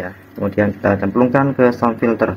ya. Kemudian kita cemplungkan ke sound filter.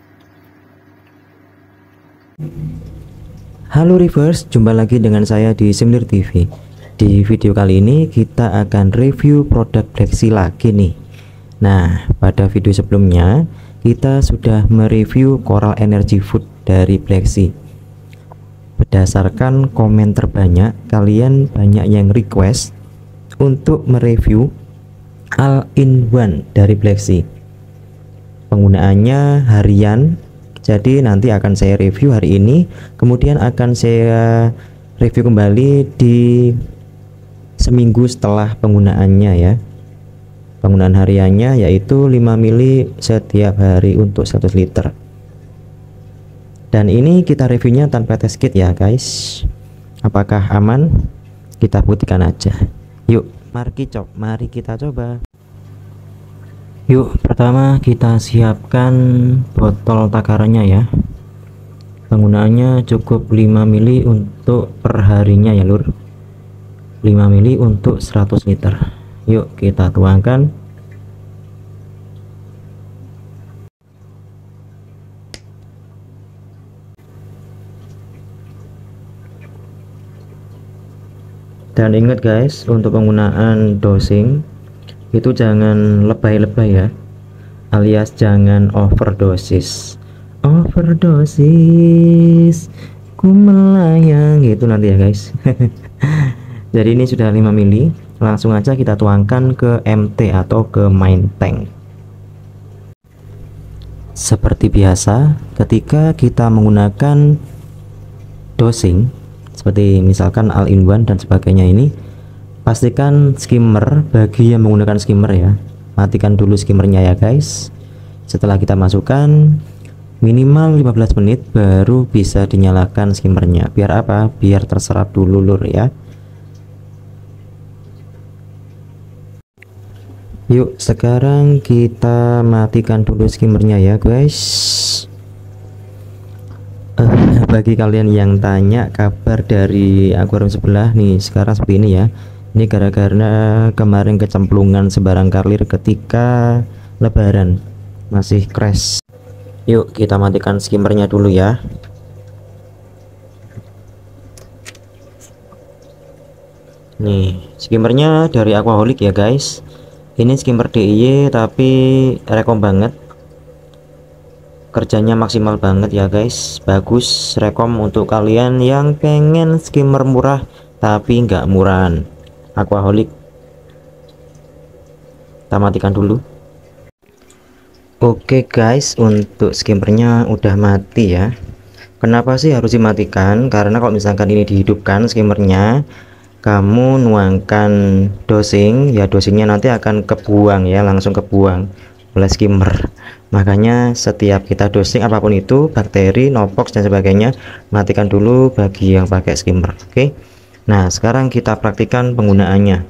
Halo Reverse, jumpa lagi dengan saya di Simlir TV. Di video kali ini kita akan review produk Plexi lagi nih. Nah, pada video sebelumnya kita sudah mereview Coral Energy Food dari Plexi. Berdasarkan komen terbanyak, kalian banyak yang request untuk mereview All-in-One dari Plexi. Penggunaannya harian, jadi nanti akan saya review hari ini, kemudian akan saya review kembali di seminggu setelah penggunaannya ya. Penggunaan hariannya yaitu 5 mili setiap hari untuk 100 liter. Dan ini kita reviewnya tanpa test kit ya guys. Apakah aman? Kita buktikan aja. Yuk, mari kita coba. Yuk, pertama kita siapkan botol takarannya ya. Penggunaannya cukup 5 mili untuk perharinya ya lur. 5 mili untuk 100 liter. Yuk kita tuangkan. Dan ingat guys, untuk penggunaan dosing itu jangan lebay-lebay ya, alias jangan overdosis. Ku melayang gitu nanti ya guys. Jadi ini sudah 5 mili, langsung aja kita tuangkan ke MT atau ke main tank. Seperti biasa, ketika kita menggunakan dosing seperti misalkan all-in-one dan sebagainya, ini pastikan skimmer, bagi yang menggunakan skimmer ya, matikan dulu skimmernya ya guys. Setelah kita masukkan minimal 15 menit baru bisa dinyalakan skimmernya. Biar apa? Biar terserap dulu lur ya. Yuk sekarang kita matikan dulu skimmernya ya guys. Bagi kalian yang tanya kabar dari akuarium sebelah nih, sekarang seperti ini ya. Ini gara-gara kemarin kecemplungan sembarang karlir ketika lebaran, masih crash. Yuk kita matikan skimmernya dulu ya. Nih skimmernya dari Aquaholic ya guys. Ini skimmer DIY tapi rekom banget, kerjanya maksimal banget ya guys, bagus, rekom untuk kalian yang pengen skimmer murah tapi nggak murahan. Aquaholic. Kita matikan dulu. Oke guys, untuk skimmernya udah mati ya. Kenapa sih harus dimatikan? Karena kalau misalkan ini dihidupkan skimmernya, kamu nuangkan dosing ya, dosingnya nanti akan kebuang ya, langsung kebuang oleh skimmer. Makanya setiap kita dosing apapun itu, bakteri, nopox dan sebagainya, matikan dulu bagi yang pakai skimmer. Oke. Nah sekarang kita praktikan penggunaannya.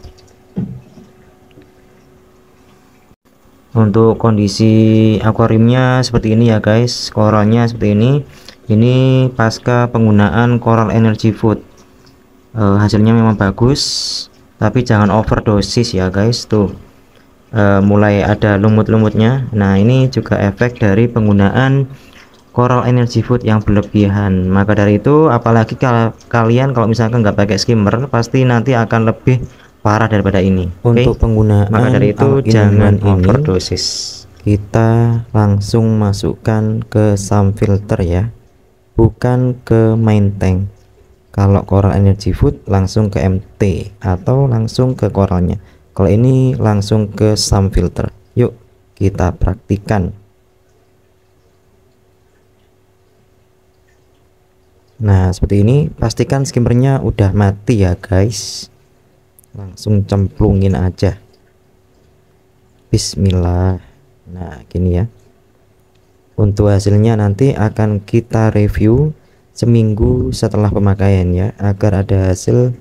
Untuk kondisi akuariumnya seperti ini ya guys, koralnya seperti ini. Ini pasca penggunaan Coral Energy Food. Hasilnya memang bagus, tapi jangan overdosis ya guys. Tuh mulai ada lumut-lumutnya. Nah ini juga efek dari penggunaan Coral Energy Food yang berlebihan. Maka dari itu, apalagi kalian kalau misalkan nggak pakai skimmer, pasti nanti akan lebih parah daripada ini. Untuk penggunaan, maka dari itu jangan overdosis. Kita langsung masukkan ke sound filter ya, bukan ke main tank. Kalau Coral Energy Food langsung ke MT atau langsung ke koralnya. Kalau ini langsung ke sound filter. Yuk kita praktikan. Nah seperti ini, pastikan skimmernya udah mati ya guys. Langsung cemplungin aja. Bismillah. Nah gini ya. Untuk hasilnya nanti akan kita review seminggu setelah pemakaian ya, agar ada hasil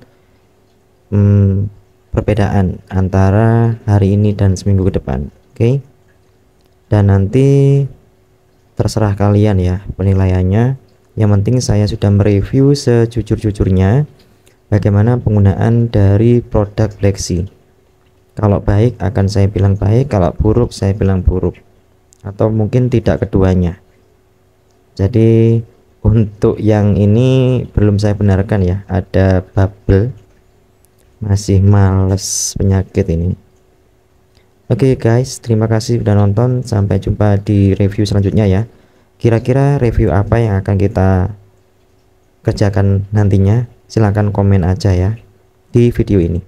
perbedaan antara hari ini dan seminggu ke depan. Oke. Dan nanti terserah kalian ya penilaiannya. Yang penting saya sudah mereview sejujur-jujurnya bagaimana penggunaan dari produk Plexi. Kalau baik akan saya bilang baik, kalau buruk saya bilang buruk, atau mungkin tidak keduanya. Jadi untuk yang ini belum saya benarkan ya, ada bubble, masih males penyakit ini. Oke guys, terima kasih sudah nonton, sampai jumpa di review selanjutnya ya. Kira-kira review apa yang akan kita kerjakan nantinya? Silahkan komen aja ya di video ini.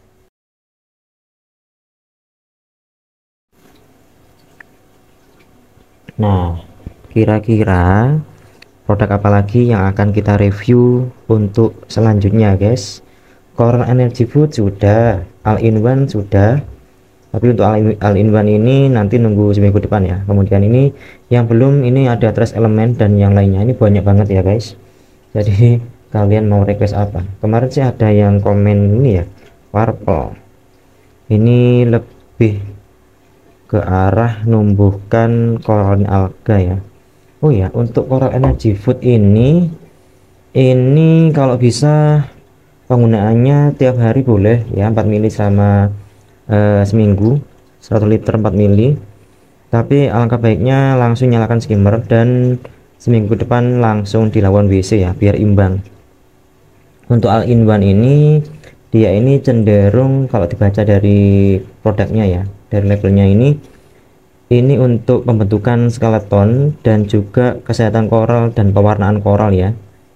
Nah, kira-kira produk apa lagi yang akan kita review untuk selanjutnya guys? Coral Energy Food sudah, all-in-one sudah, tapi untuk all-in-one ini nanti nunggu seminggu depan ya. Kemudian ini yang belum, ini ada trace element dan yang lainnya, ini banyak banget ya guys. Jadi kalian mau request apa? Kemarin sih ada yang komen ini ya, purple, ini lebih ke arah numbuhkan coral alga ya. Oh ya, untuk Coral Energy Food ini kalau bisa penggunaannya tiap hari boleh ya, 4 mili sama seminggu 1 liter 4 mili. Tapi alangkah baiknya langsung nyalakan skimmer dan seminggu depan langsung dilakukan WC ya, biar imbang. Untuk all-in-one ini dia ini cenderung, kalau dibaca dari produknya ya, dari labelnya ini untuk pembentukan skeleton dan juga kesehatan koral dan pewarnaan koral ya.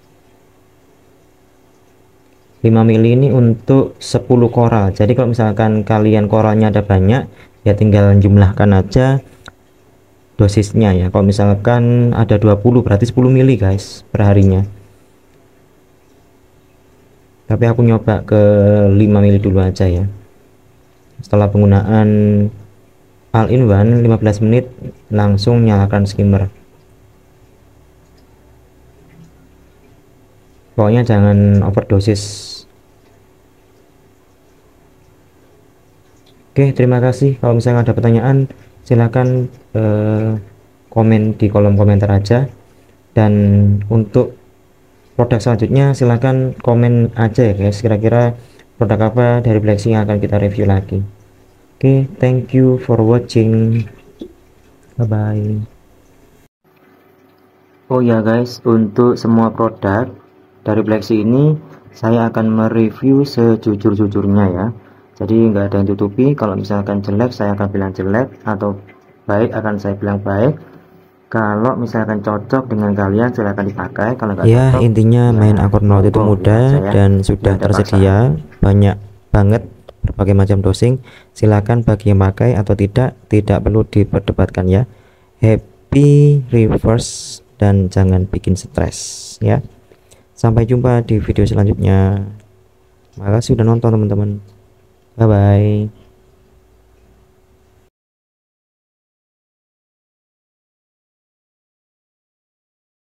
5 mili ini untuk 10 koral. Jadi kalau misalkan kalian koralnya ada banyak ya, tinggal jumlahkan aja dosisnya ya. Kalau misalkan ada 20 berarti 10 mili guys per harinya. Tapi aku nyoba ke 5 mili dulu aja ya. Setelah penggunaan all-in-one 15 menit langsung nyalakan skimmer. Pokoknya jangan overdosis. Oke, terima kasih. Kalau misalnya ada pertanyaan silahkan komen di kolom komentar aja, dan untuk produk selanjutnya silahkan komen aja ya guys, kira-kira produk apa dari Blacksy yang akan kita review lagi. Oke, thank you for watching, bye bye. Oh ya guys, untuk semua produk dari Blacksy ini saya akan mereview sejujur-jujurnya ya. Jadi nggak ada yang tutupi. Kalau misalkan jelek saya akan bilang jelek, atau baik akan saya bilang baik. Kalau misalkan cocok dengan kalian silahkan dipakai, kalau nggak ya cocok, intinya ya, main akun Melaut itu mudah dan sudah tersedia banyak banget berbagai macam dosing. Silakan bagi yang pakai atau tidak perlu diperdebatkan ya. Happy reverse dan jangan bikin stres ya. Sampai jumpa di video selanjutnya. Makasih sudah nonton teman-teman. Bye bye.